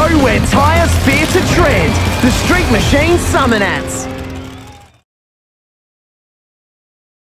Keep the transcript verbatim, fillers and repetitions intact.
where tyres fear to tread. The Street Machine Summonats.